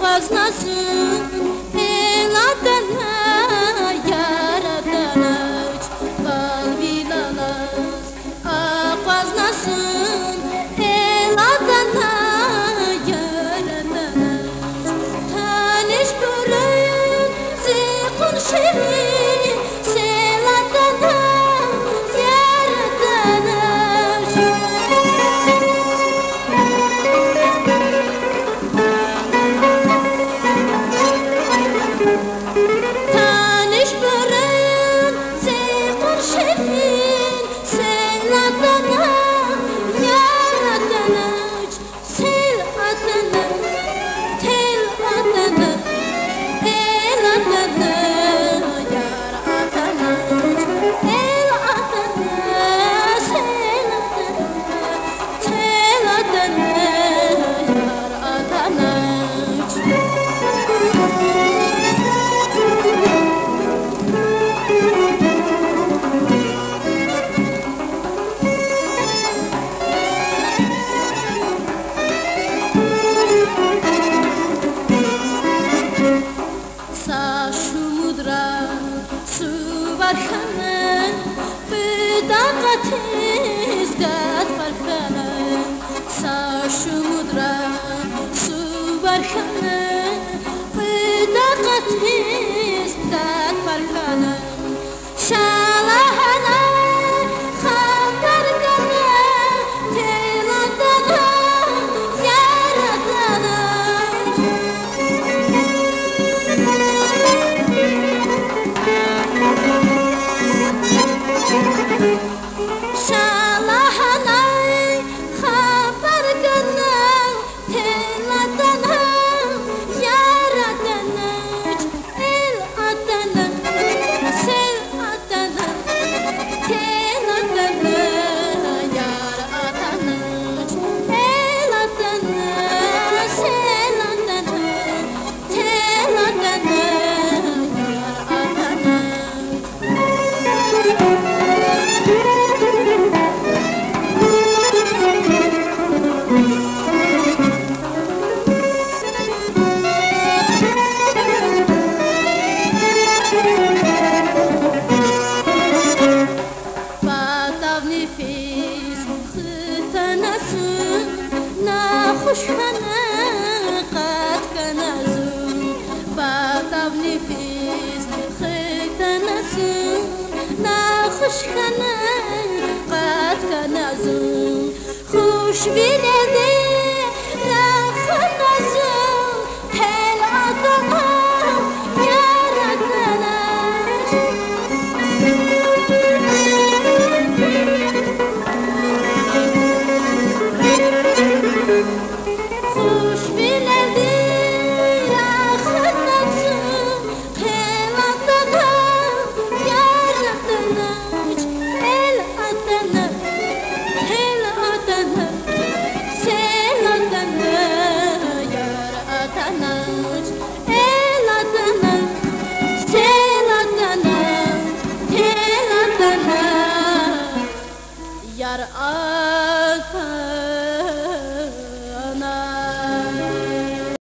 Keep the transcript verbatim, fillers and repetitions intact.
Ağaznasın el adana yaradana bal bilalas Ağaznasın el adana yaradana Tanış burun zikun şirin sel adana yaradana Tanış burun zikun şirin sel adana yaradana Sel adana tel adana el adana yar adana el adana sel adana tel adana yar adana Saşumudra su barxana bidaqatiz qat farxana Saşumudra su barxana bidaqatiz qat farxana Şalahana xabar qana teladana yaradana Şalahanay xabar qana teladana yaradana el adana sel adana tel adana yar adana el adana sel adana tel adana yar adana Badav nefis xitanasın naxush xana qat kanazın Badav nefis xitanasın naxush xana qat kanazın Xush biledi naxanazın tel adana yaradana Xush biledi